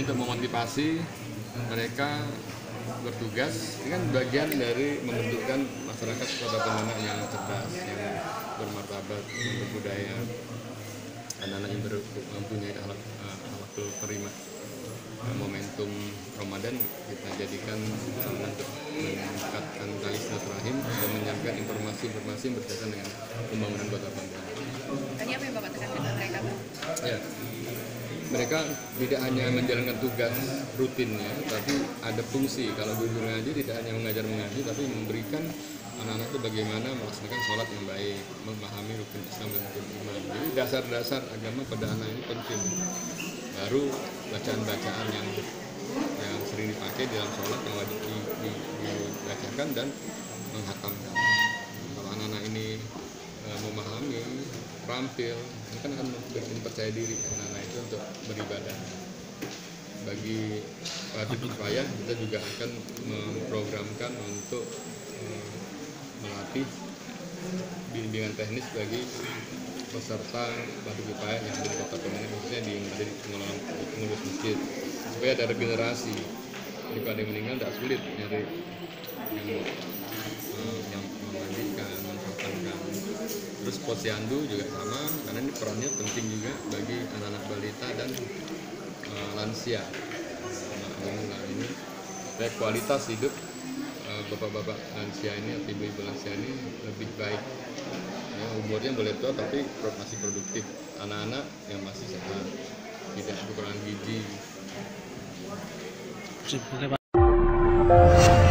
untuk memotivasi mereka bertugas. Ini kan bagian dari membentukkan masyarakat pada peternak yang cerdas, yang bermartabat, yang berbudaya, anak-anak yang mempunyai akhlakul karimah. Momentum Ramadan kita jadikan untuk meningkatkan tali silaturahim dan menyampaikan informasi-informasi berkaitan dengan pembangunan Kota Pontianak. Tadi apa yang Bapak tekankan ke mereka, Pak? Ya, mereka tidak hanya menjalankan tugas rutinnya, tapi ada fungsi. Kalau guru ngaji tidak hanya mengajar mengaji, tapi memberikan anak-anak itu bagaimana melaksanakan sholat yang baik, memahami rukun Islam dan rukun iman. Jadi dasar-dasar agama pada anak ini penting. Baru bacaan-bacaan yang sering dipakai dalam sholat yang wajib dibacakan dan menghatamkan. Kalau anak-anak ini memahami, terampil, ini kan akan memberikan percaya diri anak-anak itu untuk beribadah. Bagi wajib kifayah kita juga akan memprogramkan untuk melatih bimbingan teknis bagi peserta wajib kifayah yang di Kota Pontianak, khususnya di pengurus masjid, supaya ada regenerasi. Jadi kalau ada yang meninggal tidak sulit nyari yang memandikan, menghatamkan. Terus posyandu juga sama, karena ini perannya penting juga bagi anak-anak balita dan lansia. Anak ini supaya kualitas hidup bapak-bapak lansia ini atau ibu-ibu lansia ini lebih baik. Ya, umurnya boleh tua tapi masih produktif. Anak-anak yang masih sehat, tidak kekurangan gizi.